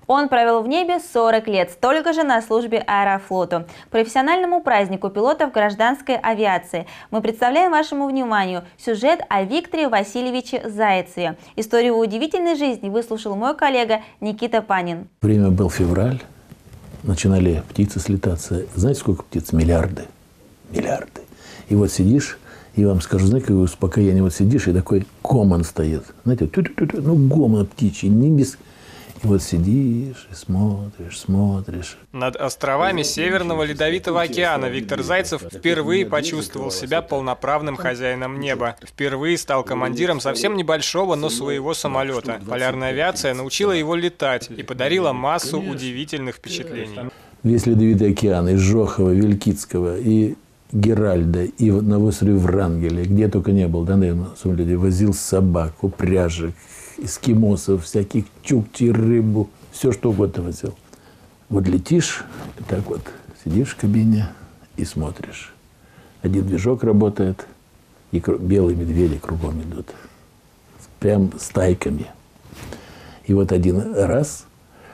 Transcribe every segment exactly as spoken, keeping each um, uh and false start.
Он провел в небе сорок лет, столько же на службе Аэрофлоту, профессиональному празднику пилотов гражданской авиации. Мы представляем вашему вниманию сюжет о Викторе Васильевиче Зайцеве. Историю удивительной жизни выслушал мой коллега Никита Панин. Время был февраль, начинали птицы слетаться. Знаете, сколько птиц? Миллиарды. Миллиарды. И вот сидишь, и вам скажу, знаете, какое успокоение. Вот сидишь, и такой гомон стоит. Знаете, тю-тю-тю-тю, ну гомон птичий, не без... И вот сидишь и смотришь, смотришь. Над островами Северного Ледовитого океана Виктор Зайцев впервые почувствовал себя полноправным хозяином неба. Впервые стал командиром совсем небольшого, но своего самолета. Полярная авиация научила его летать и подарила массу удивительных впечатлений. Весь Ледовитый океан, из Жохова, Вилькицкого, и Геральда, и на острове Врангеля, где только не был, да, наверное, на самолете, возил собак, упряжек, эскимосов, всяких чукчей, рыбу, все что угодно возил. Вот летишь, и так вот сидишь в кабине и смотришь. Один движок работает, и белые медведи кругом идут. Прям стайками. И вот один раз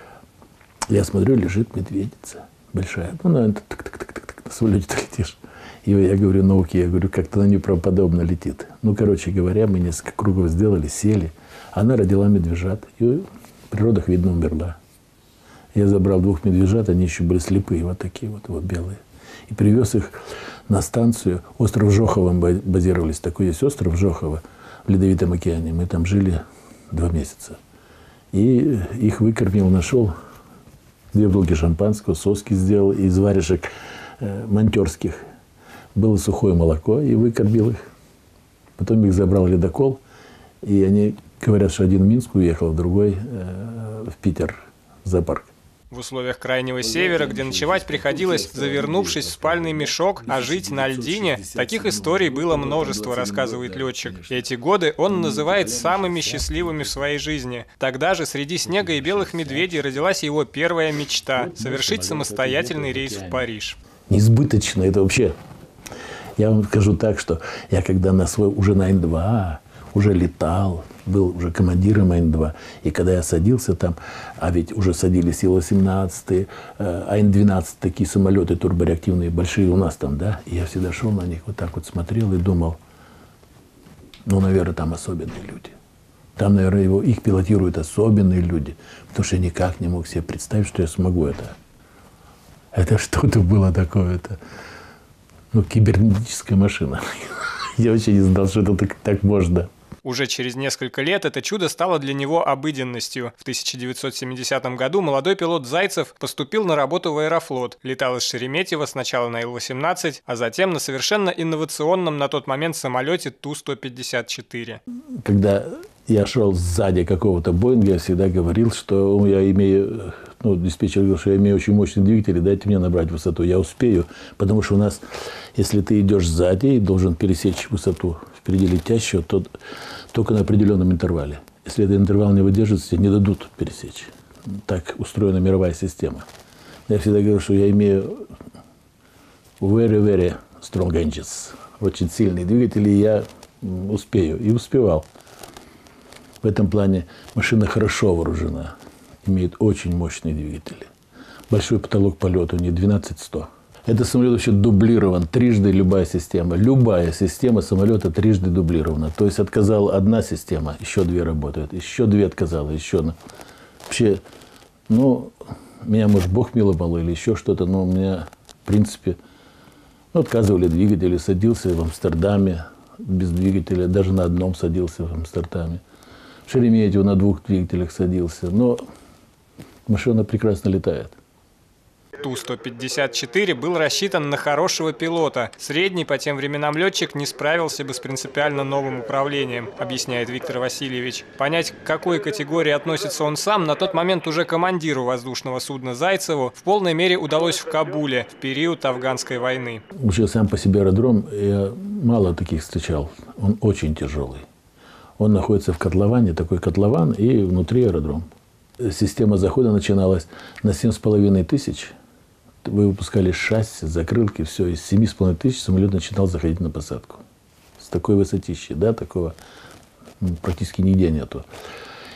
я смотрю, лежит медведица большая. Ну, на, так, так, так, так, так, на самолете летишь. И я говорю, науки, я говорю, как-то она неправдоподобно летит. Ну, короче говоря, мы несколько кругов сделали, сели. Она родила медвежат, и в природах, видно, умерла. Я забрал двух медвежат, они еще были слепые, вот такие вот, вот белые. И привез их на станцию. Остров Жохова базировались. Такой есть остров Жохова в Ледовитом океане. Мы там жили два месяца. И их выкормил, нашел две бутылки шампанского, соски сделал из варежек э, монтерских. Было сухое молоко, и выкормил их. Потом их забрал ледокол, и они... Говорят, что один в Минск уехал, а другой э, в Питер, в зоопарк. В условиях Крайнего Севера, где ночевать приходилось, завернувшись в спальный мешок, а жить на льдине, таких историй было множество, рассказывает летчик. И эти годы он называет самыми счастливыми в своей жизни. Тогда же среди снега и белых медведей родилась его первая мечта – совершить самостоятельный рейс в Париж. Несбыточно это вообще. Я вам скажу так, что я когда на свой уже на Н два уже летал, был уже командиром Н два. И когда я садился там, а ведь уже садились Ил восемнадцать, Ан двенадцать, такие самолеты турбореактивные, большие у нас там, да. И я всегда шел на них, вот так вот смотрел и думал, ну, наверное, там особенные люди. Там, наверное, его, их пилотируют особенные люди. Потому что я никак не мог себе представить, что я смогу это. Это что-то было такое-то. Ну, кибернетическая машина. Я вообще не знал, что это так, так можно. Уже через несколько лет это чудо стало для него обыденностью. В тысяча девятьсот семидесятом году молодой пилот Зайцев поступил на работу в Аэрофлот. Летал из Шереметьево сначала на Ил восемнадцать, а затем на совершенно инновационном на тот момент самолете Ту сто пятьдесят четыре. Когда я шел сзади какого-то Боинга, я всегда говорил, что я имею, ну, диспетчер говорил, что я имею очень мощный двигатель, дайте мне набрать высоту, я успею. Потому что у нас, если ты идешь сзади и должен пересечь высоту впереди летящего, то только на определенном интервале. Если этот интервал не выдержится, тебе не дадут пересечь. Так устроена мировая система. Я всегда говорю, что я имею very, very strong engines. Очень сильные двигатели, и я успею. И успевал. В этом плане машина хорошо вооружена. Имеет очень мощные двигатели. Большой потолок полета у нее двенадцать сто. Этот самолет вообще дублирован. Трижды любая система. Любая система самолета трижды дублирована. То есть отказала одна система, еще две работают. Еще две отказала, еще. Вообще, ну, меня, может, Бог миловал или еще что-то, но у меня, в принципе, ну, отказывали двигатели. Садился в Амстердаме без двигателя. Даже на одном садился в Амстердаме. В Шереметьево на двух двигателях садился. Но машина прекрасно летает. Ту сто пятьдесят четыре был рассчитан на хорошего пилота. Средний по тем временам летчик не справился бы с принципиально новым управлением, объясняет Виктор Васильевич. Понять, к какой категории относится он сам, на тот момент уже командиру воздушного судна Зайцеву в полной мере удалось в Кабуле в период афганской войны. Вообще сам по себе аэродром, я мало таких встречал. Он очень тяжелый. Он находится в котловане, такой котлован, и внутри аэродром. Система захода начиналась на семь с половиной тысяч. Вы выпускали шасси, закрылки, все. Из семи с половиной тысяч самолет начинал заходить на посадку. С такой высотищей, да, такого практически нигде нету.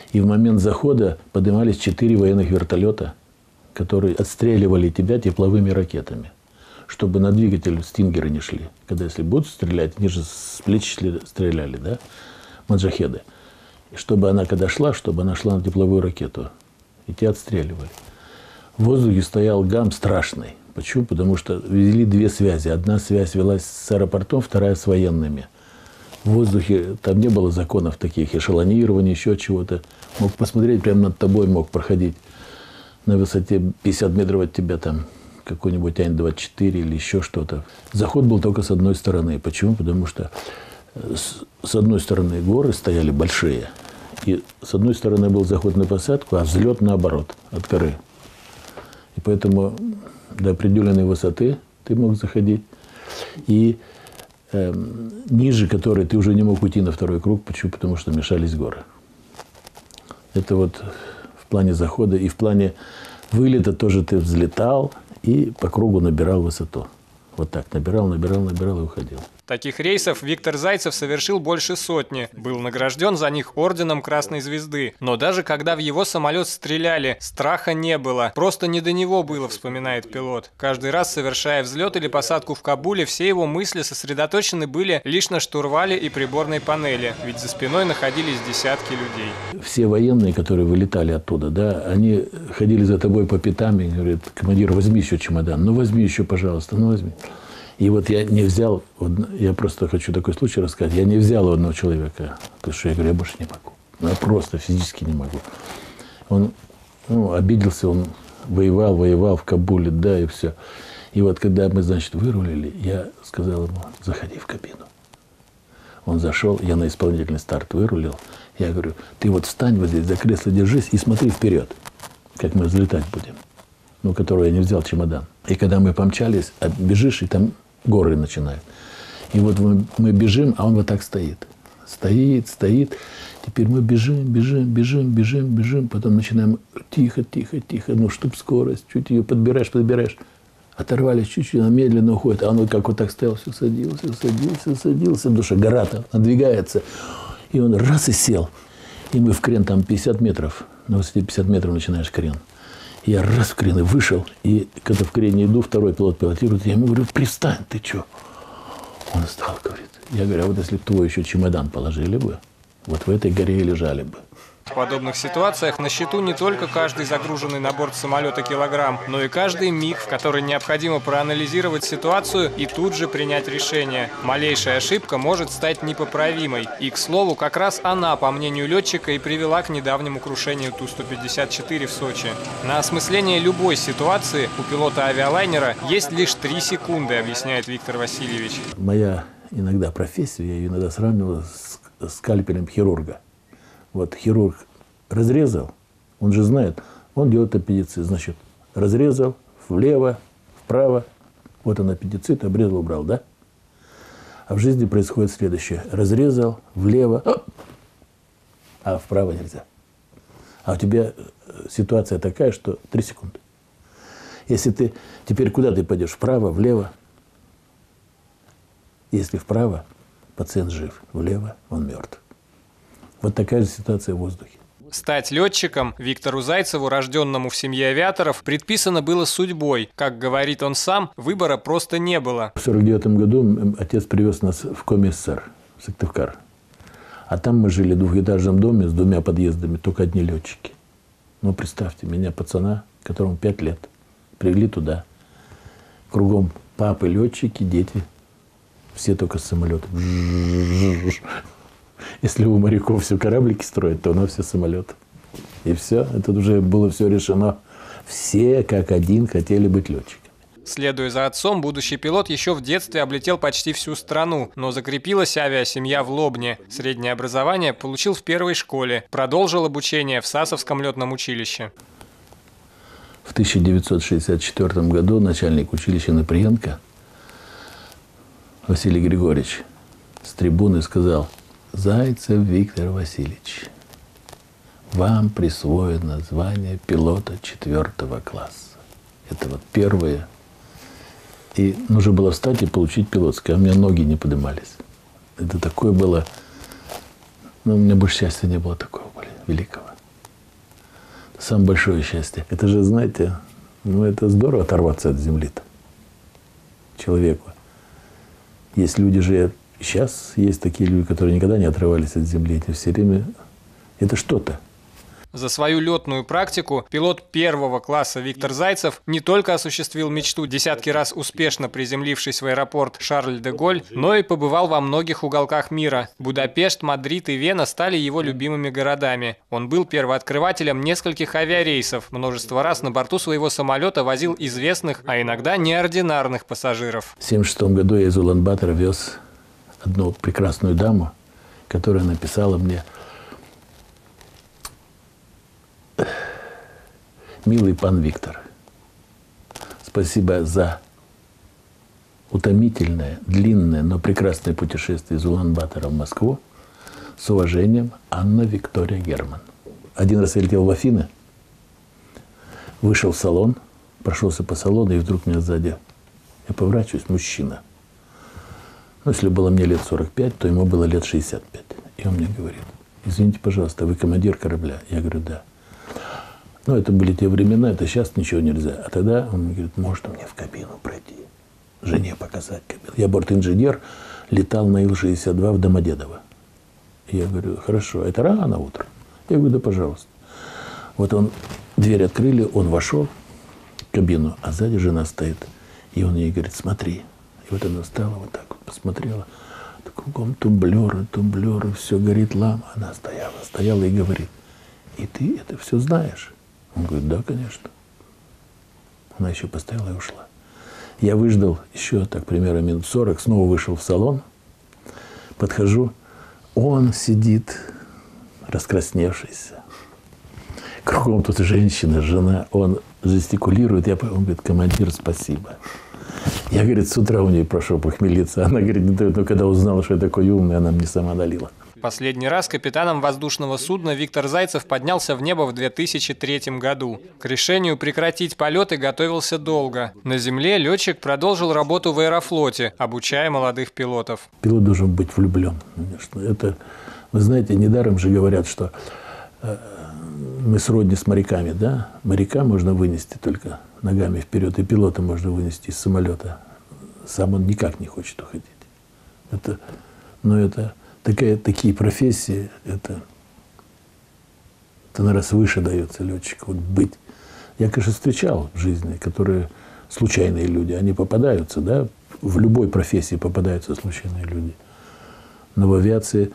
И в момент захода поднимались четыре военных вертолета, которые отстреливали тебя тепловыми ракетами, чтобы на двигатель стингеры не шли. Когда если будут стрелять, они же с плеч стреляли, да, маджахеды. И чтобы она, когда шла, чтобы она шла на тепловую ракету. И тебя отстреливали. В воздухе стоял гам страшный. Почему? Потому что вели две связи. Одна связь велась с аэропортом, вторая с военными. В воздухе там не было законов таких, эшелонирования, еще чего-то. Мог посмотреть, прямо над тобой мог проходить на высоте пятьдесят метров от тебя там какой-нибудь Ан двадцать четыре или еще что-то. Заход был только с одной стороны. Почему? Потому что с, с одной стороны горы стояли большие. И с одной стороны был заход на посадку, а взлет наоборот, от горы. И поэтому до определенной высоты ты мог заходить. И э, ниже которой ты уже не мог уйти на второй круг. Почему? Потому что мешались горы. Это вот в плане захода. И в плане вылета тоже ты взлетал и по кругу набирал высоту. Вот так набирал, набирал, набирал и уходил. Таких рейсов Виктор Зайцев совершил больше сотни. Был награжден за них орденом Красной Звезды. Но даже когда в его самолет стреляли, страха не было. Просто не до него было, вспоминает пилот. Каждый раз, совершая взлет или посадку в Кабуле, все его мысли сосредоточены были лишь на штурвале и приборной панели. Ведь за спиной находились десятки людей. Все военные, которые вылетали оттуда, да, они ходили за тобой по пятам и говорят: командир, возьми еще чемодан. Ну возьми еще, пожалуйста, ну возьми. И вот я не взял, я просто хочу такой случай рассказать, я не взял одного человека, потому что я говорю, я больше не могу. Ну, я просто физически не могу. Он ну, обиделся, он воевал, воевал в Кабуле, да, и все. И вот когда мы, значит, вырулили, я сказал ему: заходи в кабину. Он зашел, я на исполнительный старт вырулил. Я говорю: ты вот встань вот здесь, за кресло держись и смотри вперед, как мы взлетать будем. Ну, которого я не взял чемодан. И когда мы помчались, бежишь, и там горы начинают. И вот мы, мы бежим, а он вот так стоит. Стоит, стоит. Теперь мы бежим, бежим, бежим, бежим, бежим. Потом начинаем тихо, тихо, тихо. Ну, чтоб скорость. Чуть ее подбираешь, подбираешь. Оторвались чуть-чуть, она медленно уходит. А он вот как вот так стоял, все садился, садился, садился. Потому что гора-то надвигается. И он раз и сел. И мы в крен там пятьдесят метров. На высоте пятьдесят метров начинаешь крен. Я раз в крен и вышел, и когда в крене иду, второй пилот пилотирует, я ему говорю: пристань, ты что? Он встал, говорит. Я говорю: а вот если бы твой еще чемодан положили бы, вот в этой горе и лежали бы. В подобных ситуациях на счету не только каждый загруженный на борт самолета килограмм, но и каждый миг, в который необходимо проанализировать ситуацию и тут же принять решение. Малейшая ошибка может стать непоправимой. И, к слову, как раз она, по мнению летчика, и привела к недавнему крушению Ту сто пятьдесят четыре в Сочи. На осмысление любой ситуации у пилота авиалайнера есть лишь три секунды, объясняет Виктор Васильевич. Моя иногда профессия, я ее иногда сравнивала с скальпелем хирурга. Вот хирург разрезал, он же знает, он делает аппендицит. Значит, разрезал влево, вправо, вот он аппендицит, обрезал, убрал, да? А в жизни происходит следующее. Разрезал влево, а вправо нельзя. А у тебя ситуация такая, что три секунды. Если ты, теперь куда ты пойдешь? Вправо, влево? Если вправо, пациент жив, влево он мертв. Вот такая же ситуация в воздухе. Стать летчиком Виктору Зайцеву, рожденному в семье авиаторов, предписано было судьбой. Как говорит он сам, выбора просто не было. В сорок девятом году отец привез нас в Коми-СССР, в Сыктывкар. А там мы жили в двухэтажном доме с двумя подъездами, только одни летчики. Ну, представьте, меня, пацана, которому пять лет, привели туда. Кругом папы летчики, дети. Все только с самолетом. Если у моряков все кораблики строят, то у нас все самолеты. И все, это уже было все решено. Все как один хотели быть летчиками. Следуя за отцом, будущий пилот еще в детстве облетел почти всю страну, но закрепилась авиасемья в Лобне. Среднее образование получил в первой школе, продолжил обучение в Сасовском летном училище. В тысяча девятьсот шестьдесят четвёртом году начальник училища Наприенко Василий Григорьевич с трибуны сказал: Зайцев Виктор Васильевич, вам присвоено звание пилота четвертого класса. Это вот первое. И нужно было встать и получить пилотское, а у меня ноги не поднимались. Это такое было, ну, у меня больше счастья не было такого более великого. самое большое счастье. Это же, знаете, ну это здорово оторваться от земли-то человеку. Есть люди же, сейчас есть такие люди, которые никогда не отрывались от земли, эти все время, это что-то. За свою летную практику пилот первого класса Виктор Зайцев не только осуществил мечту, десятки раз успешно приземлившись в аэропорт Шарль-де-Голь, но и побывал во многих уголках мира. Будапешт, Мадрид и Вена стали его любимыми городами. Он был первооткрывателем нескольких авиарейсов, множество раз на борту своего самолета возил известных, а иногда неординарных пассажиров. В семьдесят шестом году я из Улан-Батора вез одну прекрасную даму, которая написала мне: «Милый пан Виктор, спасибо за утомительное, длинное, но прекрасное путешествие из Улан-Батора в Москву. С уважением, Анна Виктория Герман». Один раз я летел в Афины, вышел в салон, прошелся по салону, и вдруг меня сзади, я поворачиваюсь, мужчина. Ну, если было мне лет сорок пять, то ему было лет шестьдесят пять. И он мне говорит: «Извините, пожалуйста, вы командир корабля?» Я говорю: «Да». Ну, это были те времена, это сейчас ничего нельзя. А тогда он говорит: «Можно мне в кабину пройти, жене показать кабину?» Я бортинженер, летал на Ил шестьдесят два в Домодедово. И я говорю: «Хорошо, это рано утром». Я говорю: «Да, пожалуйста». Вот он, дверь открыли, он вошел в кабину, а сзади жена стоит. И он ей говорит: «Смотри». И вот она встала, вот так вот посмотрела. Кругом тумблеры, тумблеры, все горит, лама. Она стояла, стояла и говорит: «И ты это все знаешь?» Он говорит: «Да, конечно». Она еще постояла и ушла. Я выждал еще так примерно минут сорок, снова вышел в салон, подхожу, он сидит, раскрасневшийся. Кругом тут женщина, жена, он жестикулирует, я, он говорит: «Командир, спасибо». Я, говорит, с утра у нее прошу похмелиться. Она говорит: «Ну, когда узнала, что я такой умный, она мне сама налила». Последний раз капитаном воздушного судна Виктор Зайцев поднялся в небо в две тысячи третьем году. К решению прекратить полеты готовился долго. На земле летчик продолжил работу в аэрофлоте, обучая молодых пилотов. Пилот должен быть влюблен, конечно. Это, вы знаете, недаром же говорят, что э, мы сродни с моряками, да? Моряка можно вынести только ногами вперед, и пилота можно вынести из самолета. Сам он никак не хочет уходить. Это, но это... Такая, такие профессии, это, это, наверное, свыше дается летчику. Вот быть. Я, конечно, встречал в жизни, которые случайные люди, они попадаются, да, в любой профессии попадаются случайные люди. Но в авиации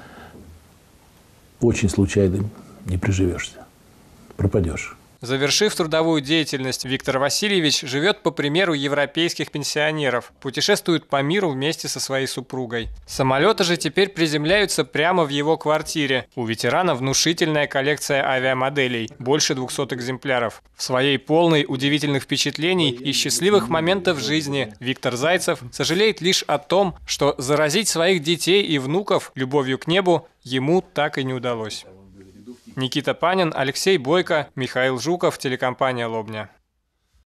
очень случайным не приживешься, пропадешь. Завершив трудовую деятельность, Виктор Васильевич живет по примеру европейских пенсионеров, путешествует по миру вместе со своей супругой. Самолеты же теперь приземляются прямо в его квартире. У ветерана внушительная коллекция авиамоделей, больше двухсот экземпляров. В своей полной удивительных впечатлений и счастливых моментов жизни Виктор Зайцев сожалеет лишь о том, что заразить своих детей и внуков любовью к небу ему так и не удалось. Никита Панин, Алексей Бойко, Михаил Жуков, телекомпания «Лобня».